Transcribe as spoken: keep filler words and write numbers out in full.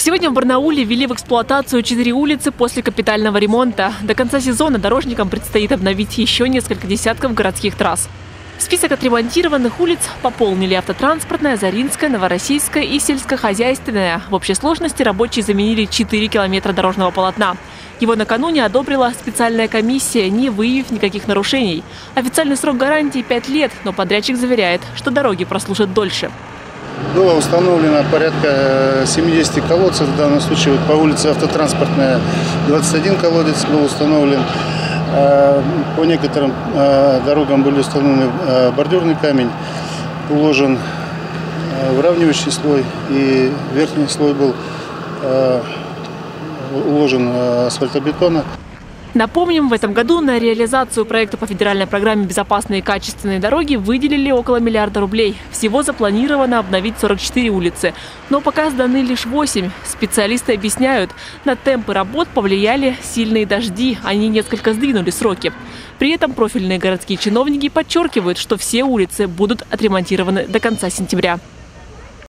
Сегодня в Барнауле ввели в эксплуатацию четыре улицы после капитального ремонта. До конца сезона дорожникам предстоит обновить еще несколько десятков городских трасс. Список отремонтированных улиц пополнили автотранспортная, Заринская, Новороссийская и сельскохозяйственная. В общей сложности рабочие заменили четыре километра дорожного полотна. Его накануне одобрила специальная комиссия, не выявив никаких нарушений. Официальный срок гарантии – пять лет, но подрядчик заверяет, что дороги прослужат дольше. Было установлено порядка семидесяти колодцев. В данном случае вот по улице Автотранспортная двадцать один колодец был установлен. По некоторым дорогам были установлены бордюрный камень, уложен выравнивающий слой, и верхний слой был уложен асфальтобетона. Напомним, в этом году на реализацию проекта по федеральной программе «Безопасные и качественные дороги» выделили около миллиарда рублей. Всего запланировано обновить сорок четыре улицы. Но пока сданы лишь восемь. Специалисты объясняют, на темпы работ повлияли сильные дожди. Они несколько сдвинули сроки. При этом профильные городские чиновники подчеркивают, что все улицы будут отремонтированы до конца сентября.